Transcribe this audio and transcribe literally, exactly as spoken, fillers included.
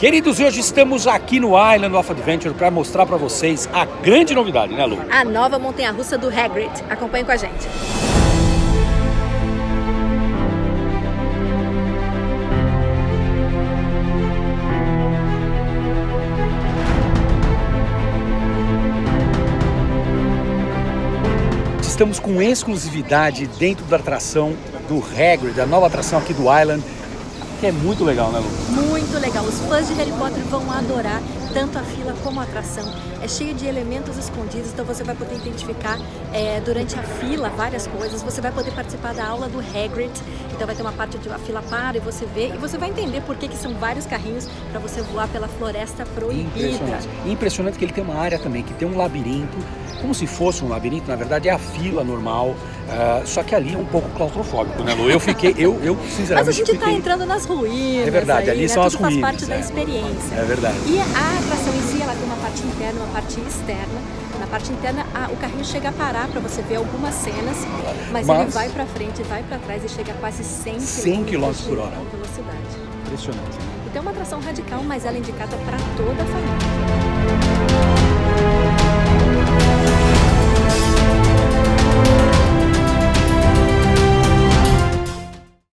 Queridos, hoje estamos aqui no Island of Adventure para mostrar para vocês a grande novidade, né, Lu? A nova montanha-russa do Hagrid. Acompanhe com a gente. Estamos com exclusividade dentro da atração do Hagrid, a nova atração aqui do Island, que é muito legal, né, Lu? Muito legal. Os fãs de Harry Potter vão adorar tanto a fila como a atração. É cheio de elementos escondidos, então você vai poder identificar é, durante a fila várias coisas. Você vai poder participar da aula do Hagrid, então vai ter uma parte de a fila para e você vê, e você vai entender por que, que são vários carrinhos para você voar pela Floresta Proibida. Impressionante. Impressionante que ele tem uma área também, que tem um labirinto, como se fosse um labirinto, na verdade é a fila normal, uh, só que ali é um pouco claustrofóbico, né, Lu? Eu fiquei, eu, eu sinceramente... Mas a gente fiquei... tá entrando nas ruínas. É verdade, aí, ali né? são Tudo as faz ruínas. parte da é. experiência. É verdade. E a atração em si, ela tem uma parte interna, uma parte externa. Na parte interna, a, o carrinho chega a parar para você ver algumas cenas, mas, mas... ele vai para frente, vai para trás e chega a quase cem quilômetros por hora. Velocidade. Impressionante. Então é uma atração radical, mas ela é indicada para toda a família.